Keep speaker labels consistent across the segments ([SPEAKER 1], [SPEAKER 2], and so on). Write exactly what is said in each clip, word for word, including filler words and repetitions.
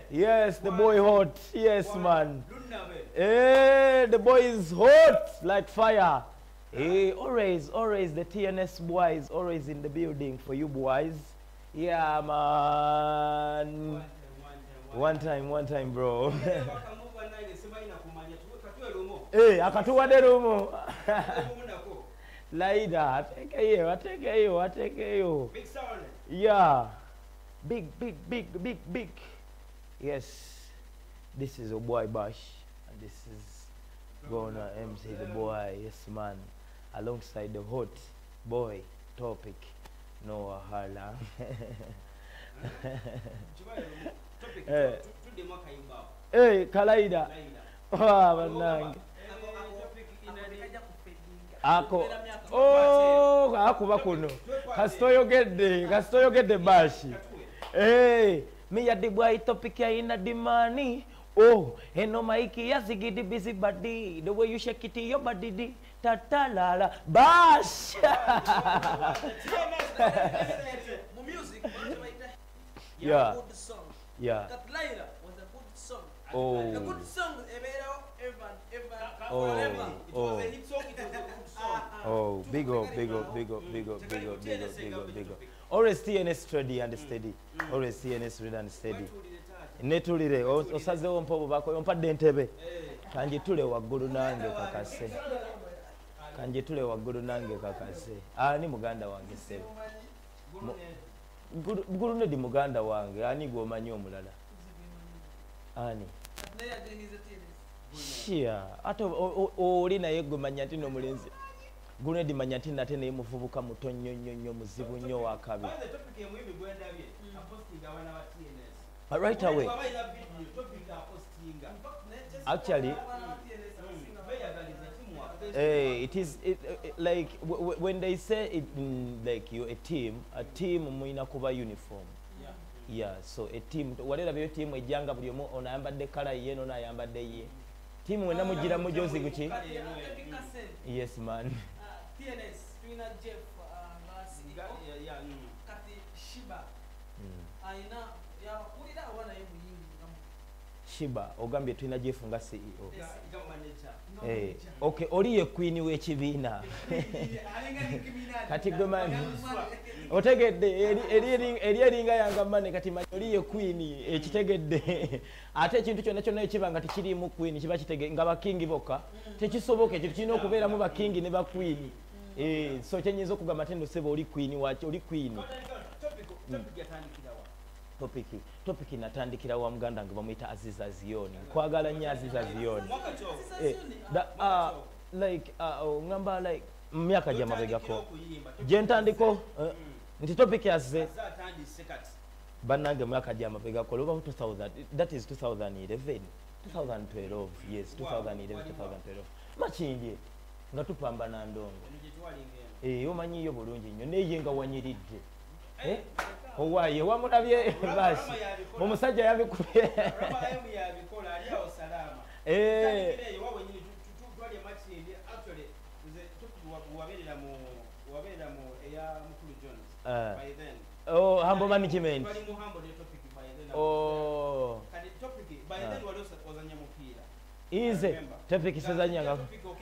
[SPEAKER 1] Yes, the boy hot. Yes, man. Hey, the boy is hot like fire. Hey, always, always the T N S boys, always in the building for you boys. Yeah, man. One time, one time, bro. Hey, akatuwa de rumo. Laida, I take you, I take you, I take you.
[SPEAKER 2] Big sound.
[SPEAKER 1] Yeah. Big, big, big, big, big. Yes. This is a boy Bash. And this is Gonna M C the boy. Yes, man. Alongside the hot boy Topic. Noah Harla. Hey, Kalaida. Oh, man. Ako. Oh, ako bakuno. Kastoyo gede, kastoyo gede bashi. Hey, me ya the boy Topic ya ina the money. Oh, eno maiki ya zigidi busy body. The way you shake it your body di tatalala bash.
[SPEAKER 3] Music,
[SPEAKER 1] yeah.
[SPEAKER 3] Good song.
[SPEAKER 1] Yeah.
[SPEAKER 3] That Laila was a good song.
[SPEAKER 1] Oh.
[SPEAKER 3] A good song. Evan, Evan,
[SPEAKER 1] Oh.
[SPEAKER 3] forever.
[SPEAKER 2] It was a hit song, it was a good song.
[SPEAKER 1] Oh, big up, big up, big up, big up, big up, big up, big up, big up. Always T N S steady and steady. Always T N S ready and steady. Netulire osazewo mpobo bako yompadde ntebe. Kanje tule waggulu nange kakase. Kanje tule waggulu nange kakase. Ani muganda wange sebe. Gulu ne di muganda wange ani gwomanyi omulala. Ani. Shia ate oli naye gwe manya nti n'omulenzi gulu ne di manya nti nate naye muvubuka muto nnyo nnyo nnyo muzibu nnyo wakabi. But right away. Actually, hey, it is it, it, like w w when they say it, mm, like you're a team, a team muina kuba uniform. Yeah. Yeah. So a team, whatever your team ejanga buli omu onayambadde kala ye no nayambadde ye. Team wena mugira mujozi guki? Yes, man.
[SPEAKER 3] T N S, Twina Jeff, Ngasi, Kati Shiba. Aina ya ulira wana ye muyingi.
[SPEAKER 1] Shiba, ogambye Twina Jeff nga C E O. Eh, okay, oli ye queen w'ekibiina. Kati gwe mani. Otegedde eri eringa yanga mane kati manyi oli ye queen ekitegedde. Ate ekintu kyonna kyonna ekiba nga tekirimu queen kiba kitege nga bakingi bokka. Tekisoboka ekintu kirina okubeeramu bakingi ne ba queen. Eh, so kyenyinza okugamba tendo sebo oli queen wachi oli queen. Topic topic natandikira wa muganda ngo bamuyita Aziza Zioni. Kwagala nnyo Aziza Zioni. Eh, da uh, like uh, ngamba like myaka gya mabegako. Je ntandiko uh, nti topic yazze banange myaka gya mabegako over two thousand, that is two thousand eleven twenty twelve, yes, twenty eleven twenty twelve machindi nga tupambana ndongo. Eh, omanyi yo bulungi nnyo neye nga wanyiridde. Eh? Owaye wamulabye basi. Omusajja yabikubye. Eh. Oh, Humble Management. Oh. Ize topic sezanyanga.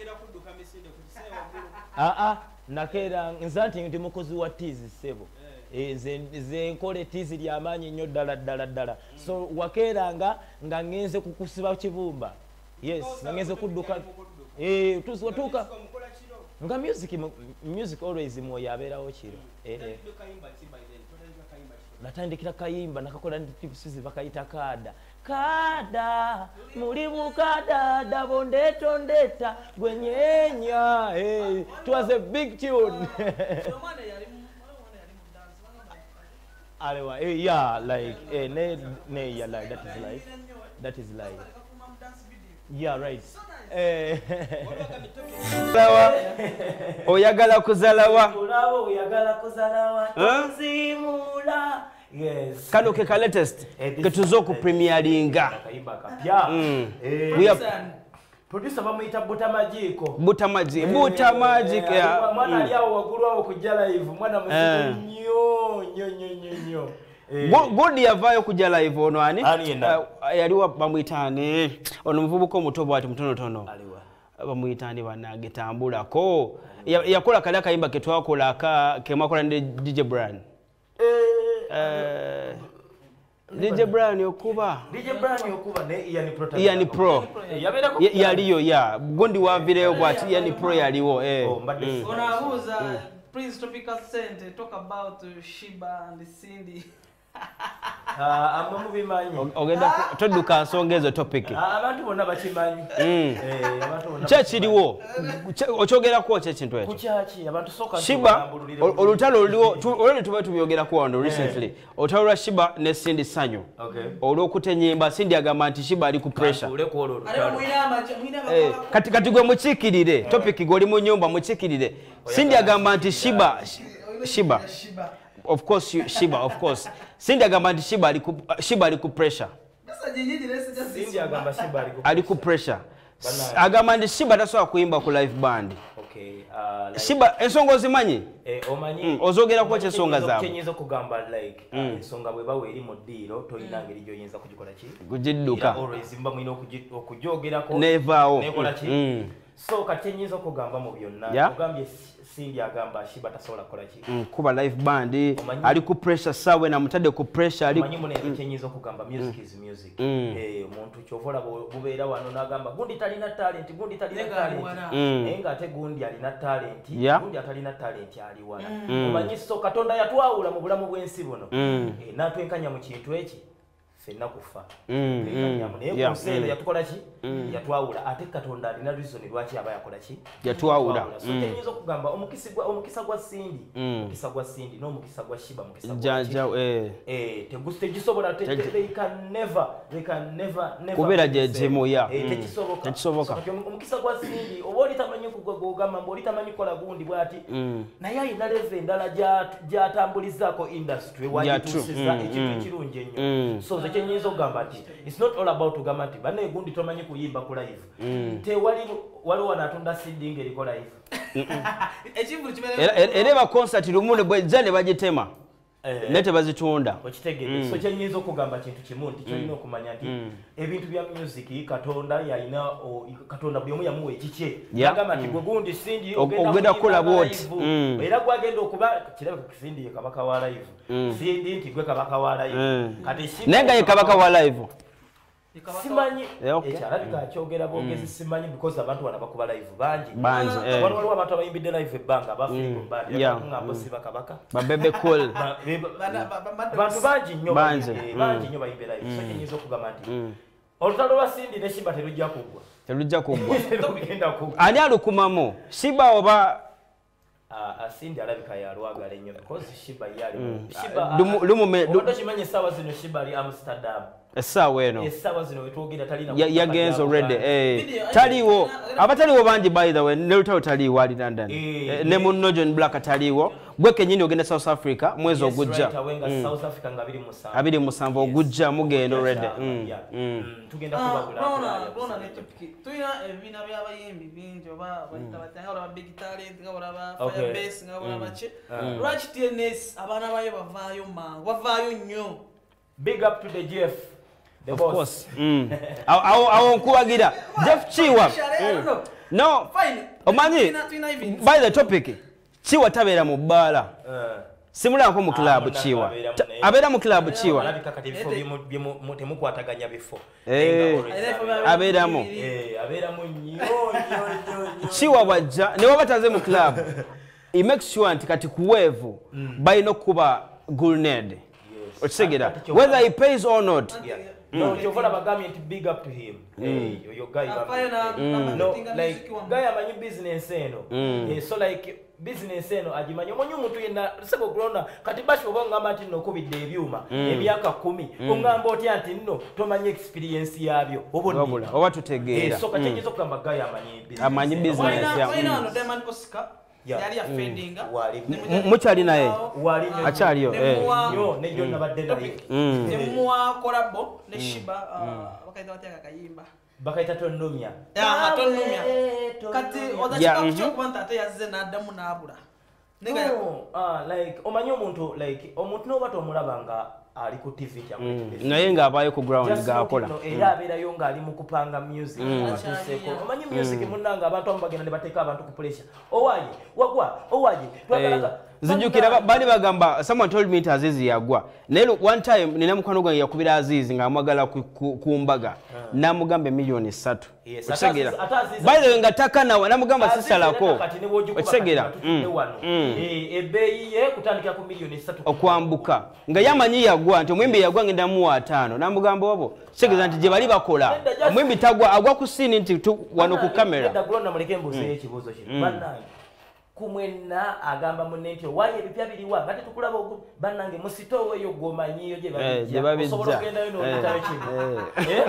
[SPEAKER 1] Ah ah, nakera nzanti ndi mukozi wa tizi sebo. Nze nze nkole tizi lya maanyi nnyo ddala ddala ddala. So wakeranga nga ngenze kukusiba kibumba. Yes, nga ngenze kudduka. Eh, tuka nga music music always moyo abeerawo kiro. Eh. Natandikira kayimba nakakola ndi tips bakayita kada. Kada muri bukada dabondeto ndeta gwenyenya. Eh, it was a big tune. Alewa, eh, yeah, like, eh, ne, ne, yeah, like, that is life. That is life. Yeah, right. Eh,
[SPEAKER 2] Lawa. Oyagala kuzalawa.
[SPEAKER 1] Oyagala kuzalawa. Nzimula. Yes.
[SPEAKER 2] Kano ke ka latest. Ke tuzo ku premieringa.
[SPEAKER 1] Kayimba kapya. Eh, we are producer bamuyita Buta Magic.
[SPEAKER 2] Buta Magic. Buta Magic ya.
[SPEAKER 1] Mwana ali awo wagulu awo kujja live. Mwana muziki nnyo nnyo nnyo nnyo.
[SPEAKER 2] Godi yavaayo kujja live ono ani
[SPEAKER 4] Ani yenna?
[SPEAKER 2] Uh, yaliwa bamuyitaane ono muvubuka omuto bwati mutonotono
[SPEAKER 4] Aliwa.
[SPEAKER 2] bamuyitaane banagetambulako Ya- yakola kali akayimba ke twakola aka kemakola ne D J Brian Eh, D J Brian okuba
[SPEAKER 4] D J Brian yokuba ne Ian Pro.
[SPEAKER 2] Ian Pro
[SPEAKER 4] Yabera ko
[SPEAKER 2] Ya- yaliyo ya gondi wavireyo bwati Ian Pro yaliwo eh
[SPEAKER 4] Oh, mbadde
[SPEAKER 2] Mm.
[SPEAKER 3] Unabuza Prince Tropical Center talk about uh, Shiba and Cindy.
[SPEAKER 4] Ah, amwe mubimanyi.
[SPEAKER 2] O- ogenda ku- todduka nsonga ezo topic
[SPEAKER 4] Ah, abantu bonna bakimanyi.
[SPEAKER 2] Mm.
[SPEAKER 4] Eh, abantu bonna.
[SPEAKER 2] kyekiriwo okyogerako kyekintu ekyo
[SPEAKER 4] Kukyaki abantu soka
[SPEAKER 2] Shiba ol- olutalo oluliwo tu- olwali tuba tubyogerako wano recently olutalo lwa Shiba ne Cindy Sanyu
[SPEAKER 4] Okay.
[SPEAKER 2] olw'okuta ennyimba Cindy agamba nti Shiba ali ku pressure
[SPEAKER 4] Ule ko olwo.
[SPEAKER 3] Aliwa mwinama mwinama
[SPEAKER 2] Eh, kati kati gwe mukiikirire topic gwe oli mu nnyumba mukiikirire Cindy agamba nti Shiba Shiba
[SPEAKER 3] Shiba.
[SPEAKER 2] of course you- Shiba of course Cindy agamba nti Shiba ali ku Shiba ali ku pressure
[SPEAKER 3] Sasa jijiji lesi just
[SPEAKER 4] Cindy agamba Shiba ali ku.
[SPEAKER 2] ali ku pressure S-
[SPEAKER 4] Bana-
[SPEAKER 2] agamba nti Shiba tasobola kuyimba ku live band
[SPEAKER 4] Okay. Ah, like
[SPEAKER 2] Shiba ensonga ozimanyi
[SPEAKER 4] eh omanyi.
[SPEAKER 2] Mm, ozogerako
[SPEAKER 4] omanyi
[SPEAKER 2] kyensonga
[SPEAKER 4] kyenyiza-
[SPEAKER 2] zaabwe.
[SPEAKER 4] Kyenyiza kugamba like ah, ensonga bwe bawe eri mu ddiiro toyina ngeri gy'oyinza kugikola ki.
[SPEAKER 2] kugidduka
[SPEAKER 4] Era always mba mwina okugi- okugyogerako.
[SPEAKER 2] nevaawo
[SPEAKER 4] Nekola ki?
[SPEAKER 2] Mm.
[SPEAKER 4] So kati kyenyiza okugamba mu byonna.
[SPEAKER 2] Yeah.
[SPEAKER 4] Ogambye Cindy agamba Shiba tasobola kukola ki.
[SPEAKER 2] Mm, kuba live band
[SPEAKER 4] Omanyi-
[SPEAKER 2] ali ku pressure sawe namutadde ku pressure ali
[SPEAKER 4] Omanyi munezo kyenyiza okugamba music is music.
[SPEAKER 2] Mm.
[SPEAKER 4] Eh omuntu kyovola bubeera wano n'agamba gundi talina talent, gundi talina
[SPEAKER 3] Nega
[SPEAKER 4] talent.
[SPEAKER 3] aliwana.
[SPEAKER 2] Mm.
[SPEAKER 4] Naye ng'ate gundi alina talent,
[SPEAKER 2] Yeah.
[SPEAKER 4] gundi atalina talent ali wala. Omanyi so Katonda yatwawula mu bulamu bw'ensi buno.
[SPEAKER 2] Mm.
[SPEAKER 4] Eh n'atwenkanya mu kintu eki ffenna kufa.
[SPEAKER 2] Mm,
[SPEAKER 4] Twenkanya
[SPEAKER 2] mm,
[SPEAKER 4] mu naye
[SPEAKER 2] yeah,
[SPEAKER 4] ku nseera
[SPEAKER 2] mm.
[SPEAKER 4] yatukola ki? Yatwawula ate Katonda alina reason lwaki aba yakola ki?
[SPEAKER 2] Yatwawula.
[SPEAKER 4] So
[SPEAKER 2] Mm.
[SPEAKER 4] kyenyiza okugamba omukisa gwa omukisa gwa Cindy,
[SPEAKER 2] Mm.
[SPEAKER 4] omukisa gwa Cindy n'omukisa gwa Shiba mukisa gwa ki?
[SPEAKER 2] janja eh
[SPEAKER 4] Eh, tegusi tegisobola te- te- they can never they can never never
[SPEAKER 2] Kubeera
[SPEAKER 4] be
[SPEAKER 2] gye
[SPEAKER 4] the same.
[SPEAKER 2] gimu, yeah.
[SPEAKER 4] Eh,
[SPEAKER 2] Mm.
[SPEAKER 4] tekisoboka
[SPEAKER 2] Tekisoboka.
[SPEAKER 4] So kati omu- omukisa gwa Cindy oba oli tamanyi kugogamba mbu oli tamanyi kola gundi bwati
[SPEAKER 2] Mm.
[SPEAKER 4] naye ayina leve endala gyat- gyatambulizaako industry wagituusiza
[SPEAKER 2] Mm,
[SPEAKER 4] ekintu
[SPEAKER 2] mm.
[SPEAKER 4] ekirungi ennyo
[SPEAKER 2] Mm.
[SPEAKER 4] so nze kyenyinza okugamba nti its not all about kugamba nti bannaye gundi tomanyi kuyimba ku live tewali waliwo wano atunda cd ng'eriko live
[SPEAKER 3] Echivu chimene.
[SPEAKER 2] era era ba concert lumu ne bwejja ne bagitema
[SPEAKER 4] Eh,
[SPEAKER 2] ne tebazitunda
[SPEAKER 4] okitegedde so kyenyinza okugamba kintu kimu nti kyolina okumanya nti ebintu bya music katonda yalina o- katonda buli omu yamuwa ekikye
[SPEAKER 2] Yeah.
[SPEAKER 4] agamba nti gwe gundi Cindy
[SPEAKER 2] Og- ogenda kukola
[SPEAKER 4] kuyimba
[SPEAKER 2] bw'oti.
[SPEAKER 4] live.
[SPEAKER 2] Mm.
[SPEAKER 4] era gwagenda okuba kirabika Cindy ye kabaka wa live Cindy nti gwe kabaka wa live
[SPEAKER 2] Mm.
[SPEAKER 4] kati Shiba
[SPEAKER 2] naye nga ye kabaka wa live
[SPEAKER 4] simanyi
[SPEAKER 2] Eh, okay.
[SPEAKER 4] ekyalabika akyogera bwogezi simanyi because abantu bana bakuba live bangi
[SPEAKER 2] bangi eh.
[SPEAKER 4] wali waliwo abantu abayimbidde live ebbanga abafirigo bandi
[SPEAKER 2] Yeah.
[SPEAKER 4] ng'ambo siba kabaka
[SPEAKER 2] babebe cool
[SPEAKER 4] Ba- be- ba-
[SPEAKER 3] Bana- ba- ba- ba-
[SPEAKER 4] bantu bangi nnyo
[SPEAKER 2] Bangi.
[SPEAKER 4] bayimbe,
[SPEAKER 2] Mm.
[SPEAKER 4] bangi nnyo bayimbe live so kyenyinza okugamba nti olutalo lwa Cindy ne Shiba terujja kuggwa
[SPEAKER 2] telujja kuggwa
[SPEAKER 4] terugenda kuggwa
[SPEAKER 2] ani alukumamu Shiba oba
[SPEAKER 4] Ah, ah, Cindy alabika yalwagala ennyo because Shiba yali Shiba
[SPEAKER 2] Ah, lumu- lumume- lu-
[SPEAKER 4] obadde okimanyi essaawa zino Shiba ali Amsterdam
[SPEAKER 2] essaawa eno
[SPEAKER 4] essaawa zino wetwogera talina
[SPEAKER 2] Ya-
[SPEAKER 4] kutaka
[SPEAKER 2] yagenze
[SPEAKER 4] lya
[SPEAKER 2] already
[SPEAKER 4] Buganda.
[SPEAKER 2] eh
[SPEAKER 3] Video,
[SPEAKER 2] taliwo
[SPEAKER 3] eh,
[SPEAKER 2] abataliwo bangi by the way ne lutalo taliwo ali London
[SPEAKER 4] Eh,
[SPEAKER 2] Eh, ne munno John Black taliwo gwe kenyini ogenda South Africa mwezi
[SPEAKER 4] Yes,
[SPEAKER 2] ogujja
[SPEAKER 4] right away nga South Africa nga biri musanvu.
[SPEAKER 2] abiri musanvu ogujja mugenda already
[SPEAKER 4] Yeah,
[SPEAKER 2] Mm,
[SPEAKER 4] yeah.
[SPEAKER 2] mm.
[SPEAKER 4] Mm, tugenda
[SPEAKER 3] Ah,
[SPEAKER 4] kubabula
[SPEAKER 3] Rona, Rona ne topic. Tuyina ebibiina by'abayimbi bingi oba bayita batya nga olaba Big Talent nga olaba
[SPEAKER 4] Okay.
[SPEAKER 3] Firebase nga olaba ki.
[SPEAKER 4] Mm.
[SPEAKER 3] Lwaki T N S abaana bayo bavaayo mangu bavaayo nnyo.
[SPEAKER 4] Big up to the Jeff, the
[SPEAKER 2] Of
[SPEAKER 4] boss.
[SPEAKER 2] course Mm. Awo- awo awo nkubagira Jeff Chiwa
[SPEAKER 3] Shall I know?
[SPEAKER 2] no
[SPEAKER 3] Fine.
[SPEAKER 2] omanyi
[SPEAKER 3] Tuyina- tuyina events.
[SPEAKER 2] by the topic Chiwa tabeera mu bbaala
[SPEAKER 4] Uh,
[SPEAKER 2] simulako mu
[SPEAKER 4] Ah,
[SPEAKER 2] club
[SPEAKER 4] munange
[SPEAKER 2] Chiwa
[SPEAKER 4] abeera
[SPEAKER 2] Ta-
[SPEAKER 4] munne.
[SPEAKER 2] abeera mu club Chiwa
[SPEAKER 4] alabika kati ebifo bimu- bimu- mu- temukwataganya bifo.
[SPEAKER 2] Eh.
[SPEAKER 4] Nga always
[SPEAKER 3] Era
[SPEAKER 4] abeera-
[SPEAKER 3] efo
[SPEAKER 2] abeeramu.
[SPEAKER 4] Eh, abeeramu nnyo, nnyo, nnyo, nnyo.
[SPEAKER 2] Chiwa bwajja ne waba taze mu club he makes sure nti kati kuweevu balina okuba grenade
[SPEAKER 4] Yes.
[SPEAKER 2] okitegera
[SPEAKER 4] Kati kyokka-
[SPEAKER 2] whether he pays or not
[SPEAKER 4] Yeah. No, kyovola bagambye nti big up to him. Eh, oyo guy
[SPEAKER 3] Afaayo na-
[SPEAKER 4] bambi-
[SPEAKER 3] na
[SPEAKER 4] No,
[SPEAKER 3] marketing and
[SPEAKER 4] like
[SPEAKER 3] music wamu.
[SPEAKER 4] guy amanyi business eno. Eh, so like business eno agimanyi omanyi omuntu yenna sebo okulonda kati bashi oba ngamba nti nno okubidde ebyuma emyaka kumi ongamba otya nti nno tomanyi experience yabyo oba
[SPEAKER 2] Wabula,
[SPEAKER 4] onnina.
[SPEAKER 2] oba
[SPEAKER 4] Eh,
[SPEAKER 2] tutegeera
[SPEAKER 4] so kati ekiyinza okugamba guy amanyi business
[SPEAKER 2] Amanyi
[SPEAKER 4] eno.
[SPEAKER 2] business.
[SPEAKER 3] Walina
[SPEAKER 2] Yeah.
[SPEAKER 3] walina wano Diamond Oscar
[SPEAKER 4] Yeah.
[SPEAKER 3] yali afendinga.
[SPEAKER 4] Wali
[SPEAKER 2] M- mukyali naye
[SPEAKER 4] wali nnyo.
[SPEAKER 2] akyaliyo eh.
[SPEAKER 3] Nemuwa-
[SPEAKER 4] Nnyo, ne John nabadde naye.
[SPEAKER 2] Mm.
[SPEAKER 3] nemuwa kolabo ne Shiba ah, bakaita batya kakayimba.
[SPEAKER 4] Bakayita tonnomya.
[SPEAKER 3] Ah, tonnomya. Kati
[SPEAKER 2] Yeah,
[SPEAKER 3] odakika
[SPEAKER 2] mhm.
[SPEAKER 3] kucho kuba nti ate yazze n'addamu n'abula. Nega
[SPEAKER 4] No, ah, like omanyi omuntu like omuntu n'oba tomulaba nga ali ku T V kya
[SPEAKER 2] naye ng'abaayo ku ground g'akola
[SPEAKER 4] era abeerayo ng'ali mu kupanga music atuuseeko omanyi music munnanga abantu amu bagenda ne bateeka abantu ku pressure owaye wagwa owaye twagalaga
[SPEAKER 2] zijjukira bali bagamba someone told me Azizi yagwa naye one time nina mukwano gwange yakubira Azizi ng'amwagala ku mbaga n'amugamba miliyoni ssatu okitegera by the way nga takanawa n'amugamba sisalako okitegera
[SPEAKER 4] ebbeeyi ye kutandikira ku miliyoni ssatu
[SPEAKER 2] okwambuka nga yamanyi yagwa nti omwimbi yagwa ngenda mu ataano n'amugamba obo kitegeeza nti gye bali bakola omwimbi tagwa agwa ku siini nti wano ku kamera
[SPEAKER 4] namuleke mbuuzeyo ekibuuzo kino bannange kumwenna agamba munne nti owaye ebipya biriwa nga tetukulaba bannange musitoowo eyo gwomanyiyo gye babijja osobola okugendayo n'oletayo kimu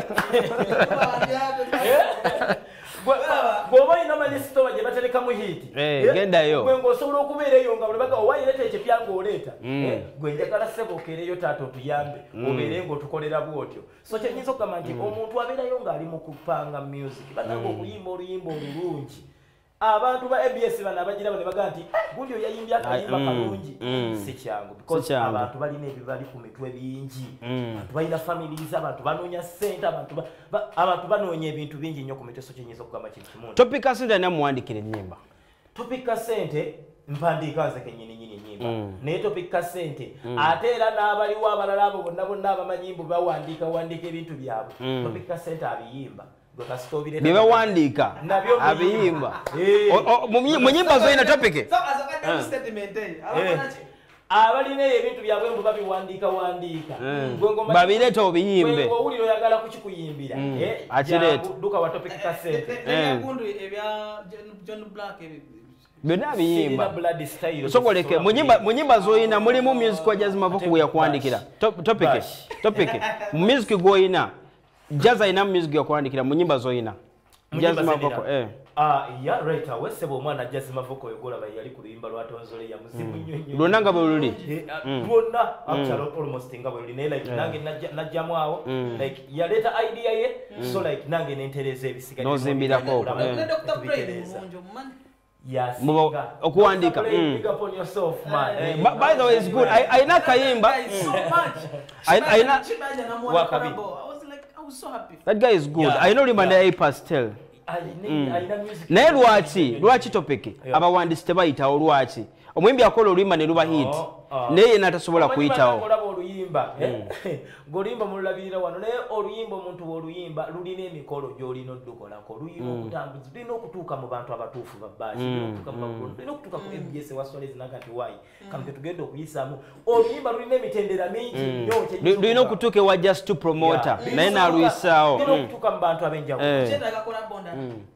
[SPEAKER 4] bw'oba olina omanyi sitoowa gye baterekamu hiiti
[SPEAKER 2] gendayo
[SPEAKER 4] gwe ng'osobola okubeera eyo nga buli baga owaye leeta ekipya ng'oleeta gwe njagala ssebo okeereyo taata otuyambe obeere ng'otukolera bw'otyo so kyenyinza okugamba nti omuntu abeerayo ng'ali mu kupanga music bannange okuyimba oluyimba olulungi abantu ba A B S bana abagira bane baga nti gundi oyo yayimbye akayimba kalungi si kyangu because abantu balina ebibali ku mitwe bingi abantu balina families abantu banoonya ssente abantu abantu banoonya ebintu bingi nnyo ku mitwe so kyenyinza okugamba kintu kimu
[SPEAKER 2] Topic Kasente namuwandikira ennyimba
[SPEAKER 4] Topic Kasente mpandiika nze kennyini nyini ennyimba naye Topic Kasente ate era n'abaliwo abalala abo bonna bonna abamanyimbu bawandiika wandiika ebintu byabwe Topic Kasente abiyimba
[SPEAKER 2] byebawandiika abiyimba mu nyimba zoyina topic
[SPEAKER 4] abalina ebintu byabwe mbu babiwandiika wandiika
[SPEAKER 2] babireeta obiyimbe
[SPEAKER 4] owulira oyagala kukikuyimbira dduka wa Topic Kasente
[SPEAKER 2] byonna biyimba sokoleke mu nyimba zoyina mulimu music wa Jazz Mavoko gwe yakuwandikira topic topic mu music gwoyina Jazz ina music yakuwandikira mu nyimba zoyina Jazz Mavoko eh
[SPEAKER 4] ah ya right away sebo omwana Jazz Mavoko yogola bayi yali ku luyimba lwa tonzole ya muzimu nyonyo
[SPEAKER 2] lwonna nga bweluli
[SPEAKER 4] lwonna actually almost nga bweluli ne like nange najjamu awo like yaleta idea ye so like nange nentereza ebisigadde
[SPEAKER 2] nozimbirako
[SPEAKER 4] Yes.
[SPEAKER 2] Okuwandika.
[SPEAKER 4] Big up on yourself, man.
[SPEAKER 2] Hey, by, by the way, it's good. I I na kayimba.
[SPEAKER 3] So much.
[SPEAKER 2] I I na.
[SPEAKER 3] I was like, I was so happy.
[SPEAKER 2] That guy is good. Yeah. I know him and I pastel.
[SPEAKER 4] I need I need music.
[SPEAKER 2] Naye lwaki lwaki topic abawandisi tebayitawo lwaki omwimbi akola oluyimba ne luba hit naye natasobola kuyitawo
[SPEAKER 4] oluyimba ng'oluyimba mululabirira wano naye oluyimba omuntu oluyimba lulina emikolo gy'olina oddukolako oluyimba okutambuza lulina okutuuka mu bantu abatuufu babbaaki lulina okutuuka ku M B S waswalezi naga nti waayi kampe tugenda okuyisaamu oluyimba lulina emitendera mingi nnyo
[SPEAKER 2] lulina okutuuka ewa just to promoter naye n'aluyisaawo
[SPEAKER 4] lulina okutuuka mu bantu ab'enjawulo
[SPEAKER 3] kyetaaga kolabo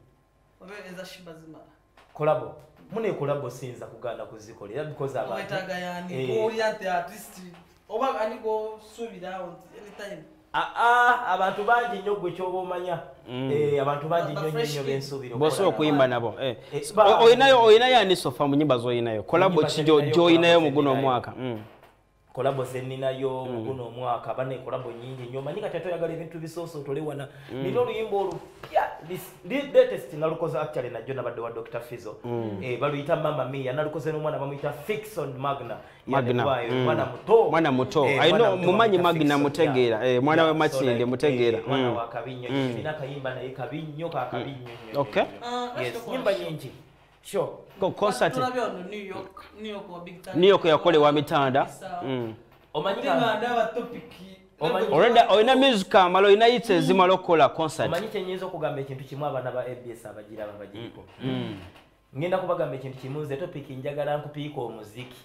[SPEAKER 3] oba eza Shiba Zima
[SPEAKER 4] kolabo mune kolabo sinza kuganda kuzikolera because abantu
[SPEAKER 3] wetaga yani ko oriente artist oba ani go subira anytime
[SPEAKER 4] ah ah abantu bangi nnyo gwe kyoba omanya eh abantu bangi nnyo nnyo bensubira
[SPEAKER 2] boso okuyimba nabo eh oyinayo oyinayo ani sofa mu nyimba zoyinayo kolabo kijo joyinayo mu guno omwaka
[SPEAKER 4] kolabo zeninayo mu guno omwaka bane kolabo nyingi nnyo manyi kati atoyagala ebintu bisoso tolewana nino oluyimba olupya this latest nalukoze actually najjo nabadde wa Doctor Fizo eh baluyita Mama Mia nalukoze n'omwana bamuyita Fiction Magna
[SPEAKER 2] Magna
[SPEAKER 4] mwana muto
[SPEAKER 2] mwana muto I know mumanyi Magna mutegeera eh mwana we Machinde mutegeera
[SPEAKER 4] mwana wa Kabinyo bina kayimba naye Kabinyo ka Kabinyo
[SPEAKER 2] okay
[SPEAKER 4] yes nyimba nyingi sure
[SPEAKER 2] ko concert
[SPEAKER 3] New York New York wa big time
[SPEAKER 2] New York yakolewa mitanda
[SPEAKER 4] omanyika
[SPEAKER 3] ndaba topic
[SPEAKER 2] already oyina music amalo oyina yitse zimalo kola concert
[SPEAKER 4] omanyike nyizo kugamba ekintu kimwe abana ba A B S abagira babagiriko ngenda kubagamba ekintu kimuze topic njagala nkupiika omuziki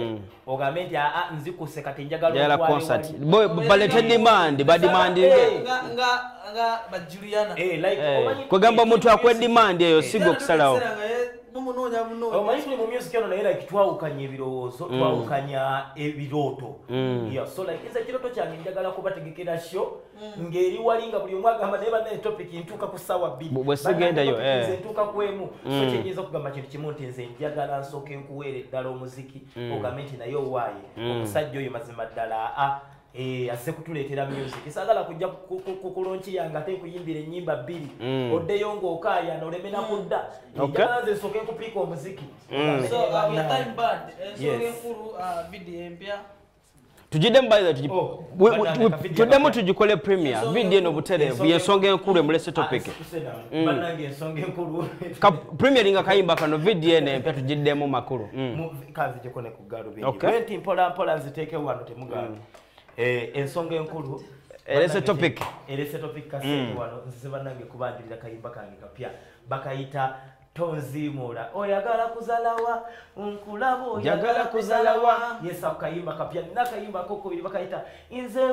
[SPEAKER 4] ogambe nti a nzikuse kati njagala
[SPEAKER 2] concert boy balete demand ba demand
[SPEAKER 3] nga nga nga ba Juliana
[SPEAKER 4] eh like omanyi
[SPEAKER 2] kugamba omuntu akwe demand eyo sigo kusalawo
[SPEAKER 3] mumunonya muno
[SPEAKER 4] omanyi mu music ono naye like twawukanya ebirowoozo twawukanya ebirooto yeah so like iza kiroto kyange njagala kubategekera show ngeri walinga buli omwe agamba naye bane topic ntuuka ku sawa bbiri
[SPEAKER 2] bwesegendayo eh
[SPEAKER 4] nze ntuuka kwemu so kyenyiza okugamba kintu kimu nti nze njagala nsooke nkuweera eddala omuziki ogambe nti naye owaaye omusajja oyo mazima ddala a eh ase kutuleetera music isagala kujja kukulonchi yanga ate kuyimbira ennyimba bbiri oddeyo ng'okaaya n'olemena kudda njagala nze nsooke nkupiika omuziki
[SPEAKER 3] so your time bad ensonga enkulu video empya
[SPEAKER 2] tujidemu by the
[SPEAKER 4] Oh,
[SPEAKER 2] we- we-
[SPEAKER 4] bannange
[SPEAKER 2] we-
[SPEAKER 4] kavidiyo
[SPEAKER 2] tudemu
[SPEAKER 4] kapya.
[SPEAKER 2] tugikole premier video eno butereevu yensonga enkulu emulese topic
[SPEAKER 4] bannange ensonga enkulu
[SPEAKER 2] Ka- premier nga kayimba kano video eno empya tugiddemu makulu Mm.
[SPEAKER 4] kanzijeko ne ku galubindi
[SPEAKER 2] Okay.
[SPEAKER 4] bwenti mpola mpola nziteeke wano temugambe Eh, ensonga enkulu
[SPEAKER 2] Erese topic.
[SPEAKER 4] erese topic kasente wano nzize bannange kubandirira kayimba kange kapya bakayita tonzimula oyagala kuzalawa nkulaba oyagala kuzalawa yes akayimba kapya nakayimba kokubiri bakayita inze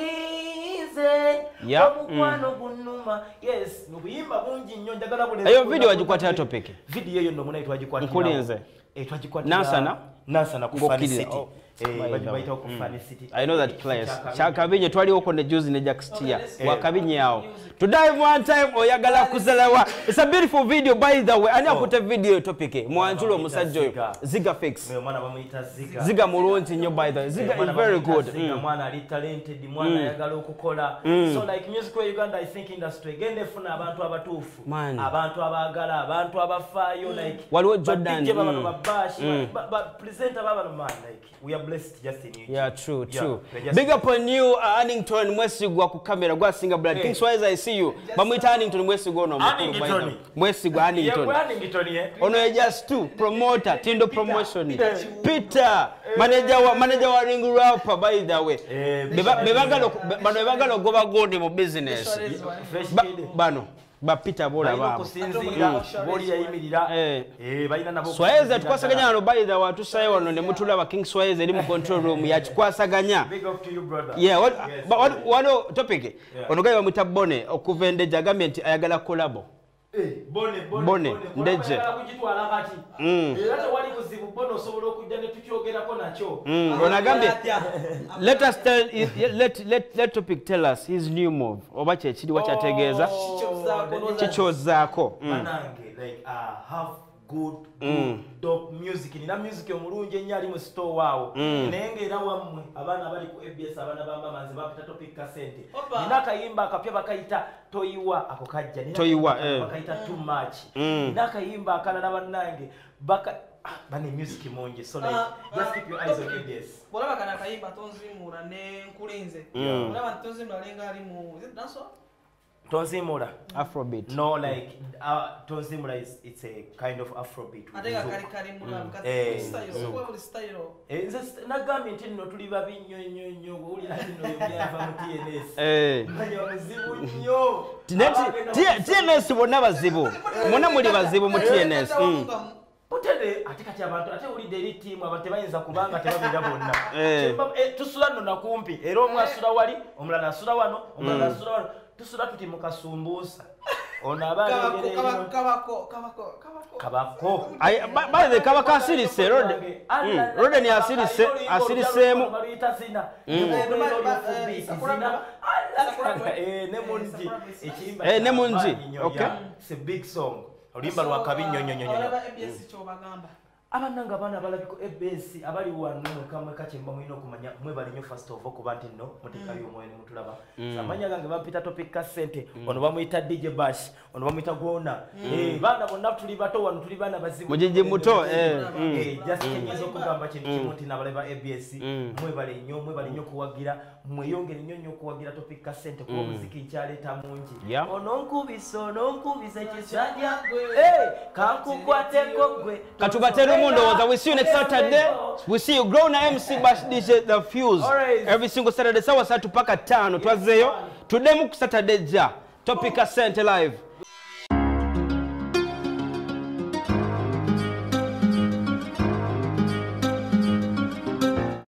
[SPEAKER 4] nkulize
[SPEAKER 2] Yeah.
[SPEAKER 4] omukwano gunnuma yes nobuyimba bungi nnyo njagala bule
[SPEAKER 2] eyo video wagikwatira topic
[SPEAKER 4] video eyo nno muna etwagikwatira
[SPEAKER 2] Nkulinze.
[SPEAKER 4] etwagikwatira
[SPEAKER 2] Nansana?
[SPEAKER 4] Nansana ku
[SPEAKER 2] Ngokiriza.
[SPEAKER 4] Funny City
[SPEAKER 2] Oh.
[SPEAKER 4] eh
[SPEAKER 2] By the way.
[SPEAKER 4] bagibayita ku Funny City
[SPEAKER 2] I know that place.
[SPEAKER 4] Kyakabinyi.
[SPEAKER 2] Kyakabinyi twaliwo ne juice ne Jackstia.
[SPEAKER 3] Okay, let's-
[SPEAKER 2] Wakabinyi yawo. To dive one time oyagala kuzalawa. It's a beautiful video by the way. Ani
[SPEAKER 4] Oh.
[SPEAKER 2] akute video topic. Mwanjulo
[SPEAKER 4] Bamuyita
[SPEAKER 2] musajja oyo.
[SPEAKER 4] Ziga.
[SPEAKER 2] Ziga fix.
[SPEAKER 4] Mwe mwana bamuyita Ziga
[SPEAKER 2] Ziga mulungi nnyo by the way. Ziga
[SPEAKER 4] Mwana
[SPEAKER 2] is very
[SPEAKER 4] bamuyita
[SPEAKER 2] good.
[SPEAKER 4] Ziga,
[SPEAKER 2] Mm.
[SPEAKER 4] mwana ali talented mwana ayagala okukola so like music wa Uganda I think industry gende funa abantu abatuufu
[SPEAKER 2] Man.
[SPEAKER 4] abantu abagala abantu abafaayo like
[SPEAKER 2] Waliwo
[SPEAKER 4] ba
[SPEAKER 2] Jordan,
[SPEAKER 4] D J babano
[SPEAKER 2] mm.
[SPEAKER 4] babashi
[SPEAKER 2] Mm.
[SPEAKER 4] ba- ba presenter babano man like we are blessed just in you
[SPEAKER 2] Yeah, true,
[SPEAKER 4] Yeah,
[SPEAKER 2] true.
[SPEAKER 4] we're just-
[SPEAKER 2] Big up on you, uh, Annington Mwesigwa ku camera gwa singa blood.
[SPEAKER 4] Hey.
[SPEAKER 2] King Swaz I see you. Bamwita Annington Mwesigwa ono mukulu by the way.
[SPEAKER 4] Annington.
[SPEAKER 2] Mwesigwa
[SPEAKER 4] yeah
[SPEAKER 2] Annington.
[SPEAKER 4] kwani ngitoni eh
[SPEAKER 2] Ono ye just two promoter Tindo promotion Peter manager wa manager wa ring rapper by the way
[SPEAKER 4] Eh,
[SPEAKER 2] Beba- bebagalo bano bebagalo goba gondi mu business
[SPEAKER 4] fresh
[SPEAKER 2] Ba-
[SPEAKER 4] kid
[SPEAKER 2] bano ba Peter bola
[SPEAKER 4] balina
[SPEAKER 2] babo
[SPEAKER 4] okusinziira boli yayimirira
[SPEAKER 2] Eh.
[SPEAKER 4] eh balina nabo
[SPEAKER 2] Swaheza tukwasaganya nalo by the way tusaye wano ne mutulaba King Swaheza eri mu control room ya kikwasaganya
[SPEAKER 4] big up to you brother
[SPEAKER 2] yeah what
[SPEAKER 4] Yes,
[SPEAKER 2] but what
[SPEAKER 4] yes.
[SPEAKER 2] wano topic
[SPEAKER 4] Yeah.
[SPEAKER 2] ono gaye bamuta Bone okuvende jagament ayagala collabo
[SPEAKER 4] Eh, bone bone
[SPEAKER 2] Bone, ndeje.
[SPEAKER 4] kujitwala kati
[SPEAKER 2] Mm.
[SPEAKER 4] era tewali buzibu bone osobola okujja ne tukyogerako nakyo
[SPEAKER 2] Mm, onagambye let us tell let let let topic tell us his new move oba kyekiri wakyategeeza kikyozaako Mm.
[SPEAKER 4] manange like uh, have good good
[SPEAKER 2] Mm.
[SPEAKER 4] dope music nina music omulungi ennyo ali mu store waawo naye ngaera wammwe abaana abali ku A B S abaana bamamanzi bapita topic kasente
[SPEAKER 3] Opa.
[SPEAKER 4] nina akayimba akapya bakayita toyiwa ako kajja Nina
[SPEAKER 2] Toyiwa,
[SPEAKER 4] akayimba
[SPEAKER 2] eh.
[SPEAKER 4] bakayita too much
[SPEAKER 2] Mm.
[SPEAKER 4] nina akayimba akalala bannange baka ah, bane music mungi so like
[SPEAKER 3] Ah,
[SPEAKER 4] just
[SPEAKER 3] ah,
[SPEAKER 4] keep your eyes on
[SPEAKER 3] topic.
[SPEAKER 4] A B S
[SPEAKER 3] Bolaba kana kayimba tonzimura ne nkulinze.
[SPEAKER 2] Mm.
[SPEAKER 3] Bolaba tonzimura lenga ali mu is it dance?
[SPEAKER 4] tonzimula
[SPEAKER 2] Afrobeat
[SPEAKER 4] no like uh, tonzimula is it's a kind of afrobeat
[SPEAKER 3] Atega kali kali mula
[SPEAKER 4] Eh.
[SPEAKER 3] kati style so kwa style.
[SPEAKER 4] Eh, nze st- nagambye nti nno tuli babi nnyo nnyo nnyo bwowulira nno byava mu T N S
[SPEAKER 2] eh
[SPEAKER 4] manya muzibu nnyo
[SPEAKER 2] T N S bonna bazibu mwonna muli bazibu mu T N S Mm.
[SPEAKER 4] otede ate kati abantu ate wulidde eri ttiimu abantu tebayinza kubanga tebabeera bonna
[SPEAKER 2] Eh.
[SPEAKER 4] Kyemba- eh, tusula nno nakumpi era omu asula wali omulala asula wano omulala asula wano tusula tuti mu kasumbuusa ono aba
[SPEAKER 3] Kabako
[SPEAKER 4] alengera
[SPEAKER 3] kabako
[SPEAKER 4] eno
[SPEAKER 3] kabako kabako kabako.
[SPEAKER 4] kabako
[SPEAKER 2] Ay- ba- by the way, kaba kasirise rode Mm, rode ni asirise asiriseemu
[SPEAKER 4] baluyita zina ne mungi ekiyimba
[SPEAKER 2] Eh, ne mungi,
[SPEAKER 4] kyamaanyi nnyo,
[SPEAKER 2] okay.
[SPEAKER 4] yeah. It's a big song oluyimba lwa kabi nnyo nnyo nnyo nnyo.
[SPEAKER 3] Olaba A B S kyo bagamba.
[SPEAKER 4] Abananga abaana abalabiko A B S abali wano mweka kyemba mulina okumanya mwebali nnyo first of all kuba nti nno muteekayo omwoyo ne mutulaba amanya gange bampita topic kasente ono bamuyita D J Bash ono bamuyita Gwona Eh, baana bonna tuli bato wano tuli baana bazibu
[SPEAKER 2] Mujiji muto, eh, mm.
[SPEAKER 4] Eh, just kyenyiza okugamba kintu kimu nti nabale ba A B S mwebale nnyo mwebale nnyo okuwagira mweyongere nnyo nnyo okuwagira topic kasente kuba omuziki nkyaleeta mungi
[SPEAKER 2] Yeah.
[SPEAKER 4] ono nkubisa ono nkubisa ekisajja Eh, kankukwateko gwe
[SPEAKER 2] katubatera omundowooza we see you next Saturday we see you Growna M C Bash D J The Fuse
[SPEAKER 4] Alright.
[SPEAKER 2] every single Saturday sawa satu paka tano twazeyo tuddemu ku Saturday ja topic kasente live